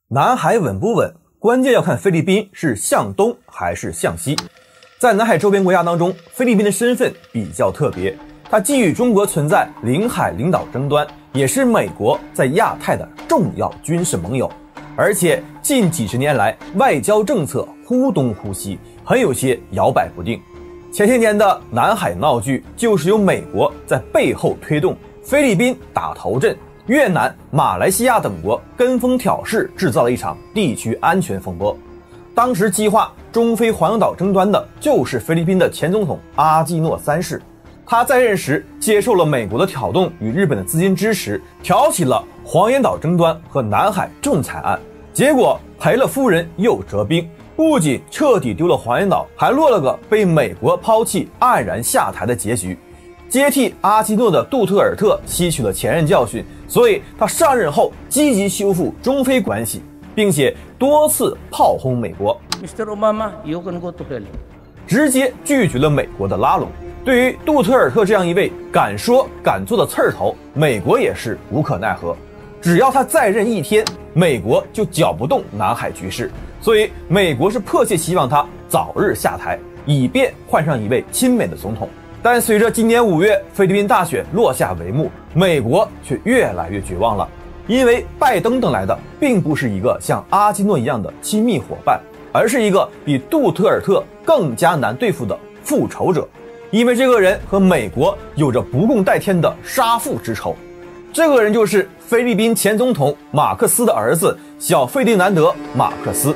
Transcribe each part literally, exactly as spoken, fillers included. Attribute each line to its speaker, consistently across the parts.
Speaker 1: 南海稳不稳，关键要看菲律宾是向东还是向西。在南海周边国家当中，菲律宾的身份比较特别，它既与中国存在领海领导争端，也是美国在亚太的重要军事盟友。而且近几十年来，外交政策忽东忽西，很有些摇摆不定。前些年的南海闹剧，就是由美国在背后推动，菲律宾打头阵，越南、马来西亚等国跟风挑事，制造了一场地区安全风波。当时激化中非黄岩岛争端的就是菲律宾的前总统阿基诺三世。他在任时接受了美国的挑动与日本的资金支持，挑起了黄岩岛争端和南海仲裁案，结果赔了夫人又折兵，不仅彻底丢了黄岩岛，还落了个被美国抛弃黯然下台的结局。接替阿基诺的杜特尔特吸取了前任教训，所以他上任后积极修复中非关系，并且多次炮轰美国。
Speaker 2: Mister Obama, you can go to hell.
Speaker 1: 直接拒绝了美国的拉拢。对于杜特尔特这样一位敢说敢做的刺儿头，美国也是无可奈何。只要他再任一天，美国就搅不动南海局势，所以美国是迫切希望他早日下台，以便换上一位亲美的总统。但随着今年五月菲律宾大选落下帷幕，美国却越来越绝望了，因为拜登等来的并不是一个像阿基诺一样的亲密伙伴，而是一个比杜特尔特更加难对付的复仇者。因为这个人和美国有着不共戴天的杀父之仇，这个人就是菲律宾前总统马克思的儿子小费迪南德·马克思。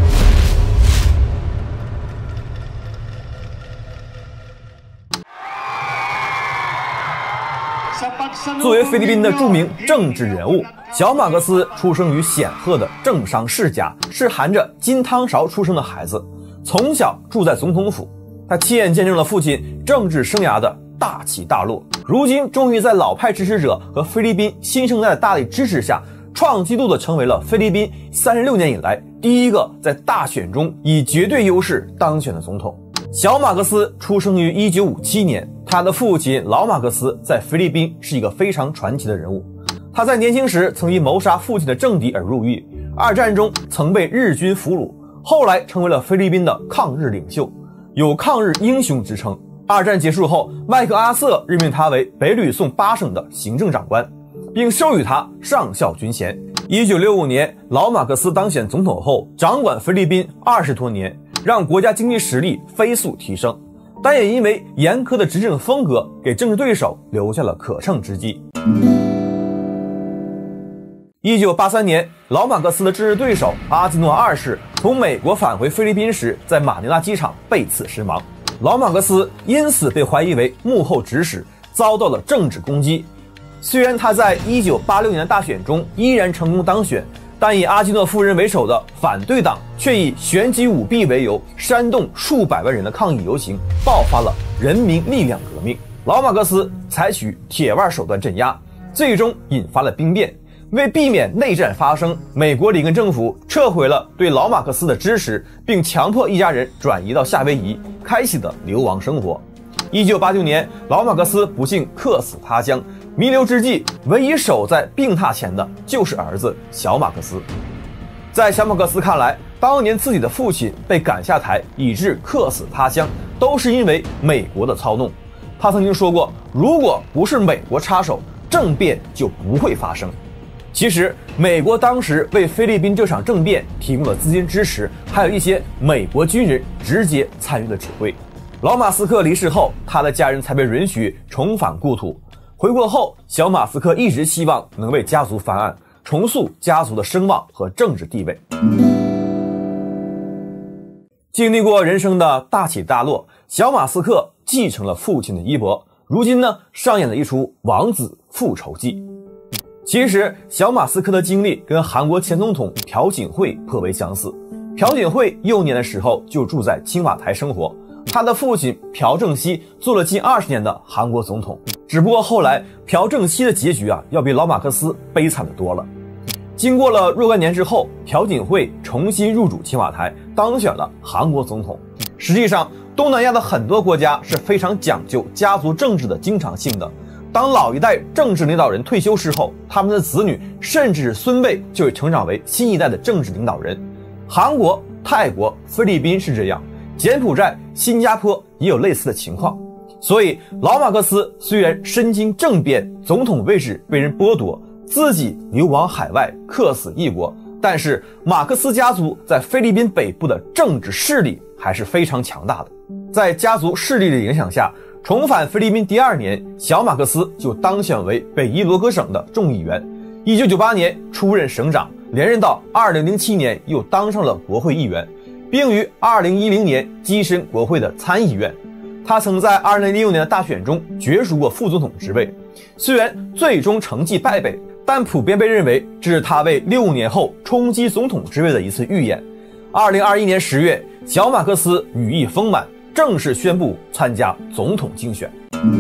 Speaker 1: 作为菲律宾的著名政治人物，小马克思出生于显赫的政商世家，是含着金汤勺出生的孩子，从小住在总统府。他亲眼见证了父亲政治生涯的大起大落，如今终于在老派支持者和菲律宾新生代的大力支持下，创纪录的成为了菲律宾三十六年以来第一个在大选中以绝对优势当选的总统。小马克思出生于一九五七年，他的父亲老马克思在菲律宾是一个非常传奇的人物。他在年轻时曾因谋杀父亲的政敌而入狱，二战中曾被日军俘虏，后来成为了菲律宾的抗日领袖，有抗日英雄之称。二战结束后，麦克阿瑟任命他为北吕宋八省的行政长官，并授予他上校军衔。一九六五年，老马克思当选总统后，掌管菲律宾二十多年，让国家经济实力飞速提升，但也因为严苛的执政风格，给政治对手留下了可乘之机。一九八三年，老马克思的政治对手阿基诺二世从美国返回菲律宾时，在马尼拉机场被刺身亡。老马克思因此被怀疑为幕后指使，遭到了政治攻击。虽然他在一九八六年的大选中依然成功当选，但以阿基诺夫人为首的反对党却以选举舞弊为由，煽动数百万人的抗议游行，爆发了人民力量革命。老马克思采取铁腕手段镇压，最终引发了兵变。为避免内战发生，美国里根政府撤回了对老马克思的支持，并强迫一家人转移到夏威夷，开启了流亡生活。一九八九年，老马克思不幸客死他乡，弥留之际，唯一守在病榻前的就是儿子小马克思。在小马克思看来，当年自己的父亲被赶下台，以致客死他乡，都是因为美国的操弄。他曾经说过，如果不是美国插手，政变就不会发生。其实美国当时为菲律宾这场政变提供了资金支持，还有一些美国军人直接参与了指挥。老马斯克离世后，他的家人才被允许重返故土。回国后，小马斯克一直希望能为家族翻案，重塑家族的声望和政治地位。经历过人生的大起大落，小马斯克继承了父亲的衣钵，如今呢，上演了一出王子复仇记。其实小马斯克的经历跟韩国前总统朴槿惠颇为相似。朴槿惠幼年的时候就住在青瓦台生活，他的父亲朴正熙做了近二十年的韩国总统，只不过后来朴正熙的结局啊，要比老马克思悲惨的多了。经过了若干年之后，朴槿惠重新入主青瓦台，当选了韩国总统。实际上，东南亚的很多国家是非常讲究家族政治的经常性的。 当老一代政治领导人退休之后，他们的子女甚至是孙辈就会成长为新一代的政治领导人。韩国、泰国、菲律宾是这样，柬埔寨、新加坡也有类似的情况。所以老马克思虽然身经政变，总统位置被人剥夺，自己流亡海外，客死异国，但是马克思家族在菲律宾北部的政治势力还是非常强大的。在家族势力的影响下，重返菲律宾第二年，小马克思就当选为北伊罗格省的众议员。一九九八年出任省长，连任到二零零七年又当上了国会议员，并于二零一零年跻身国会的参议院。他曾在二零零六年的大选中角逐过副总统职位，虽然最终成绩败北，但普遍被认为这是他为六年后冲击总统职位的一次预演。二零二一年十月，小马克思羽翼丰满，正式宣布参加总统竞选。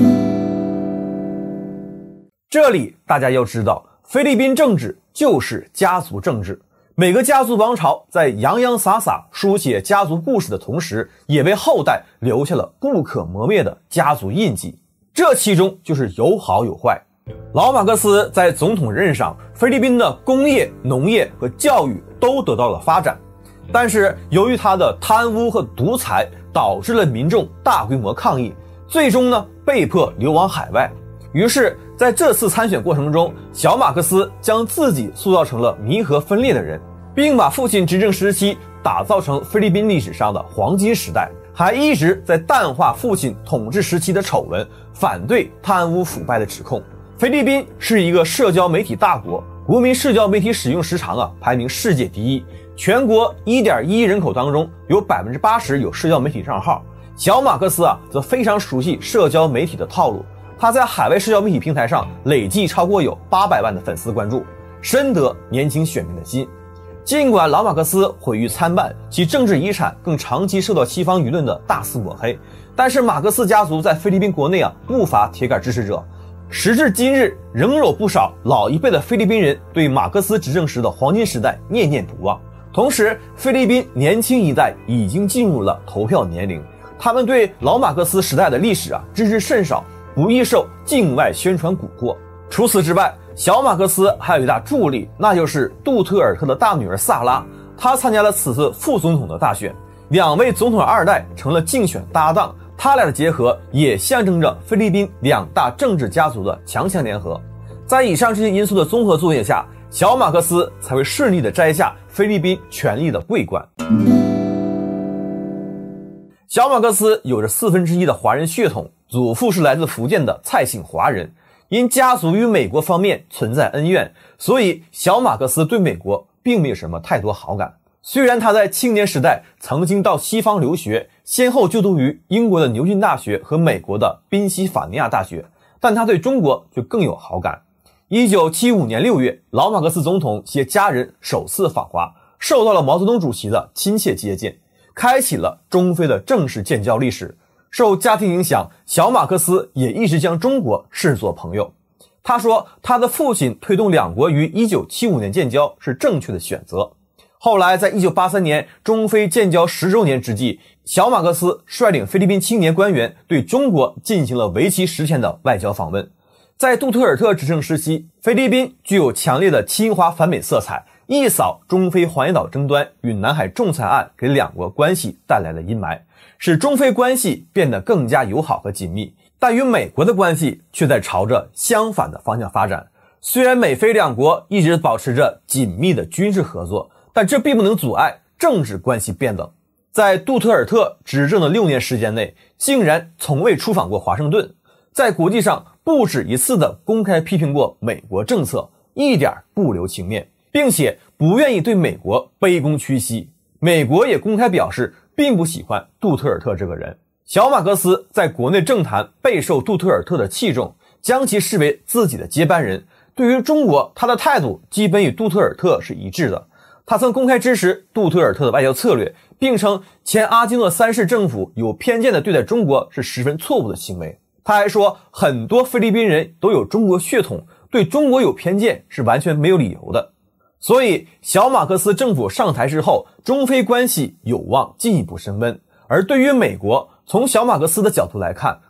Speaker 1: 这里大家要知道，菲律宾政治就是家族政治，每个家族王朝在洋洋洒洒书写家族故事的同时，也为后代留下了不可磨灭的家族印记。这其中就是有好有坏。老马克思在总统任上，菲律宾的工业、农业和教育都得到了发展，但是由于他的贪污和独裁，导致了民众大规模抗议，最终呢被迫流亡海外。于是在这次参选过程中，小马克思将自己塑造成了弥合分裂的人，并把父亲执政时期打造成菲律宾历史上的黄金时代，还一直在淡化父亲统治时期的丑闻，反对贪污腐败的指控。菲律宾是一个社交媒体大国，国民社交媒体使用时长啊排名世界第一，全国 一点一亿人口当中有 百分之八十 有社交媒体账号。小马克思啊则非常熟悉社交媒体的套路，他在海外社交媒体平台上累计超过有八百万的粉丝关注，深得年轻选民的心。尽管老马克思毁誉参半，其政治遗产更长期受到西方舆论的大肆抹黑，但是马克思家族在菲律宾国内啊不乏铁杆支持者。时至今日，仍有不少老一辈的菲律宾人对马克思执政时的黄金时代念念不忘。同时，菲律宾年轻一代已经进入了投票年龄，他们对老马克思时代的历史啊知之甚少，不易受境外宣传蛊惑。除此之外，小马克思还有一大助力，那就是杜特尔特的大女儿萨拉，她参加了此次副总统的大选，两位总统二代成了竞选搭档，他俩的结合也象征着菲律宾两大政治家族的强强联合。在以上这些因素的综合作用下，小马克思才会顺利地摘下菲律宾权力的桂冠。小马克思有着四分之一的华人血统，祖父是来自福建的蔡姓华人。因家族与美国方面存在恩怨，所以小马克思对美国并没有什么太多好感。虽然他在青年时代曾经到西方留学，先后就读于英国的牛津大学和美国的宾夕法尼亚大学，但他对中国却更有好感。一九七五年六月，老马克思总统携家人首次访华，受到了毛泽东主席的亲切接见，开启了中菲的正式建交历史。受家庭影响，小马克思也一直将中国视作朋友。他说他的父亲推动两国于一九七五年建交是正确的选择。后来在一九八三年中菲建交十周年之际，小马克思率领菲律宾青年官员对中国进行了为期十天的外交访问。在杜特尔特执政时期，菲律宾具有强烈的亲华反美色彩，一扫中菲黄岩岛争端与南海仲裁案给两国关系带来了阴霾，使中菲关系变得更加友好和紧密，但与美国的关系却在朝着相反的方向发展。虽然美菲两国一直保持着紧密的军事合作，但这并不能阻碍政治关系变冷。在杜特尔特执政的六年时间内，竟然从未出访过华盛顿，在国际上不止一次的公开批评过美国政策，一点不留情面，并且不愿意对美国卑躬屈膝。美国也公开表示并不喜欢杜特尔特这个人。小马克思在国内政坛备受杜特尔特的器重，将其视为自己的接班人。对于中国，他的态度基本与杜特尔特是一致的。他曾公开支持杜特尔特的外交策略，并称前阿基诺三世政府有偏见地对待中国是十分错误的行为。他还说，很多菲律宾人都有中国血统，对中国有偏见是完全没有理由的。所以小马克思政府上台之后，中菲关系有望进一步升温。而对于美国，从小马克思的角度来看，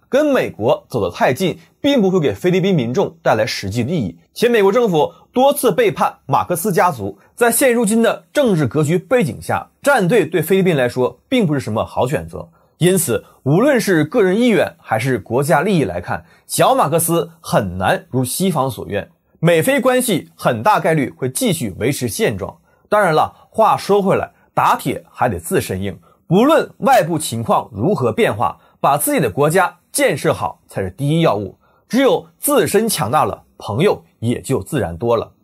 Speaker 1: 跟美国走得太近，并不会给菲律宾民众带来实际利益，且美国政府多次背叛马克思家族，在现如今的政治格局背景下，站队对菲律宾来说并不是什么好选择。因此，无论是个人意愿还是国家利益来看，小马克思很难如西方所愿，美菲关系很大概率会继续维持现状。当然了，话说回来，打铁还得自身硬，不论外部情况如何变化，把自己的国家建设好才是第一要务。只有自身强大了，朋友也就自然多了。